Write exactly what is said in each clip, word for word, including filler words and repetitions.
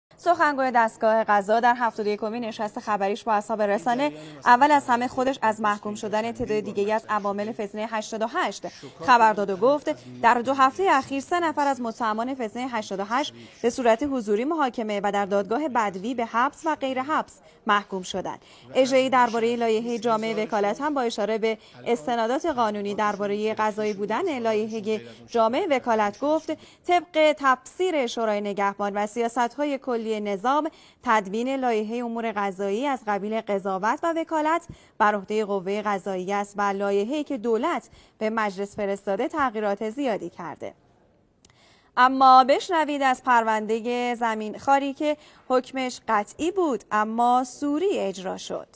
سخنگوی دستگاه قضا در هفتاد و یکمین نشست خبریش با اصحاب رسانه اول از همه خودش از محکوم شدن تعداد دیگری از عوامل فتنه هشتاد و هشت خبر داد و گفت در دو هفته اخیر سه نفر از متهمان فتنه هشتاد و هشت به صورت حضوری محاکمه و در دادگاه بدوی به حبس و غیر حبس محکوم شدند. اجرایی درباره لایحه جامع وکالت هم با اشاره به استنادات قانونی درباره قضایی بودن لایحه جامع وکالت گفت طبق تفسیر شورای نگهبان و سیاست‌های کلی نظام تدوین لایحه امور قضایی از قبیل قضاوت و وکالت بر عهده قوه قضاییه است و لایحه‌ای که دولت به مجلس فرستاده تغییرات زیادی کرده. اما بشنوید از پرونده زمین خواری که حکمش قطعی بود اما سوری اجرا شد.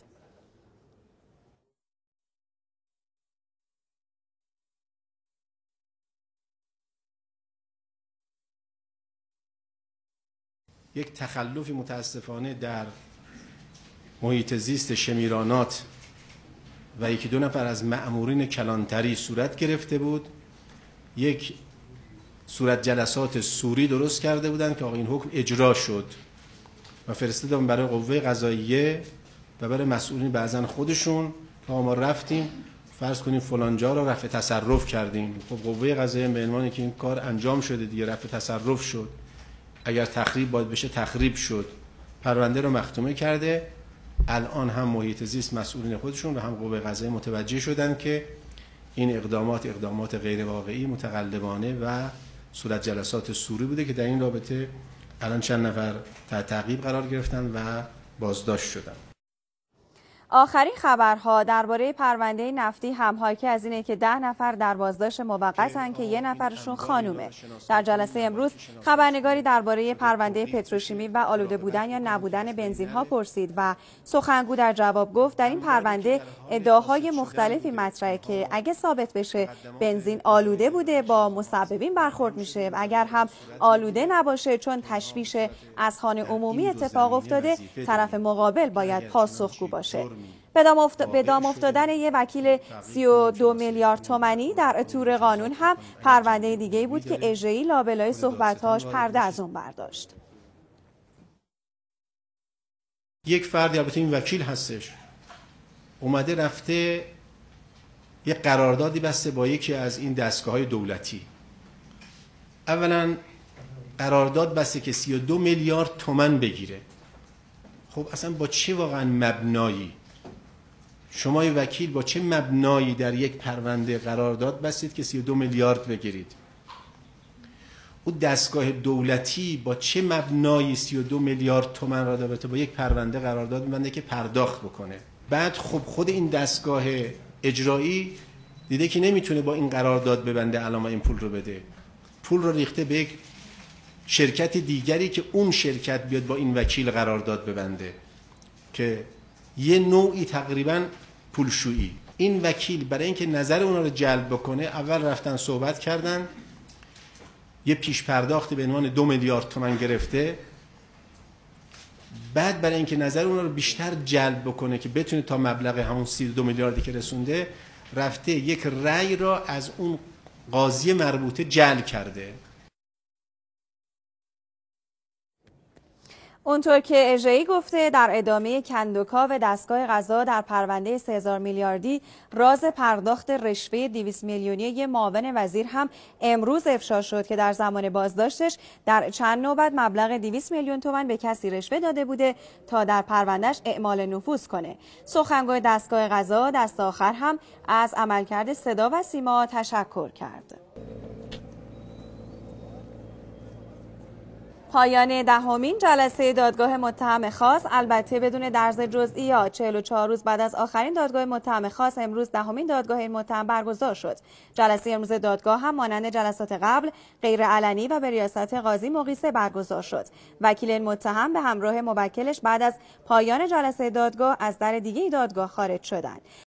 یک تخلفی متاسفانه در محیط زیست شمیرانات و یکی دو نفر از مأمورین کلانتری صورت گرفته بود. یک صورت جلسات سوری درست کرده بودند که آقا این حکم اجرا شد و فرستادن برای قوه قضاییه و برای مسئولین بعضن خودشون که ما رفتیم فرض کنیم فلان جا رو رفع تصرف کردیم. خب قوه قضاییه به عنوانی که این کار انجام شده دیگه رفع تصرف شد، اگر تخریب باید بشه تخریب شد، پرونده رو مختومه کرده. الان هم محیط زیست مسئولین خودشون و هم قوه قضاییه متوجه شدن که این اقدامات اقدامات غیر واقعی، متقلبانه و صورت جلسات سوری بوده که در این رابطه الان چند نفر تحت تعقیب قرار گرفتن و بازداشت شدن. آخرین خبرها درباره پرونده نفتی هم حاکی از اینه که ده نفر در بازداشت موقتن که یک نفرشون خانومه. در جلسه امروز خبرنگاری درباره پرونده پتروشیمی و آلوده بودن یا نبودن بنزین ها پرسید و سخنگو در جواب گفت در این پرونده ادعاهای مختلفی مطرحه که اگه ثابت بشه بنزین آلوده بوده با مسببین برخورد میشه و اگر هم آلوده نباشه چون تشویش از خان عمومی اتفاق افتاده طرف مقابل باید پاسخگو باشه. به دام, افت... به دام افتادن یک وکیل سی و دو میلیارد تومانی در تور قانون هم پرونده دیگه‌ای بود که اجرایی لابلای صحبت‌هاش پرده از اون برداشت. یک فردی، البته این وکیل هستش، اومده رفته یک قراردادی بسته با یکی از این دستگاه‌های دولتی. اولا قرارداد بسته که سی و دو میلیارد تومان بگیره. خب اصلا با چه واقعا مبنایی شما یه وکیل با چه مبنایی در یک پرونده قرارداد بستید که سی و دو میلیارد بگیرید؟ او دستگاه دولتی با چه مبنایی سی و دو میلیارد تومان را رابطه با یک پرونده قرارداد می‌بنده که پرداخت بکنه؟ بعد خب خود این دستگاه اجرایی دیده که نمیتونه با این قرارداد ببنده علامه این پول رو بده، پول رو ریخته به یک شرکت دیگری که اون شرکت بیاد با این وکیل قرارداد ببنده که یه نوعی تقریبا پولشویی. این وکیل برای اینکه نظر اونا رو جلب بکنه اول رفتن صحبت کردن، یه پیش پرداختی به عنوان دو میلیارد تومان گرفته. بعد برای اینکه نظر اونا رو بیشتر جلب بکنه که بتونه تا مبلغ همون سی و دو میلیاردی که رسونده رفته یک رأی را از اون قاضی مربوطه جلب کرده. اونطور که اجرایی گفته در ادامه کندوکاو دستگاه قضا در پرونده سه هزار میلیاردی راز پرداخت رشوه دویست میلیونی یک معاون وزیر هم امروز افشا شد که در زمان بازداشتش در چند نوبت مبلغ دویست میلیون تومان به کسی رشوه داده بوده تا در پروندهش اعمال نفوذ کنه. سخنگوی دستگاه قضا دست آخر هم از عملکرد صدا و سیما تشکر کرد. پایان دهمین جلسه دادگاه متهم خاص، البته بدون درز جزئیات. چهل و چهار روز بعد از آخرین دادگاه متهم خاص امروز دهمین دادگاه این متهم برگزار شد. جلسه امروز دادگاه هم مانند جلسات قبل غیر علنی و به ریاست قاضی مقیسه برگزار شد. وکیل این متهم به همراه موکلش بعد از پایان جلسه دادگاه از در دیگه دادگاه خارج شدند.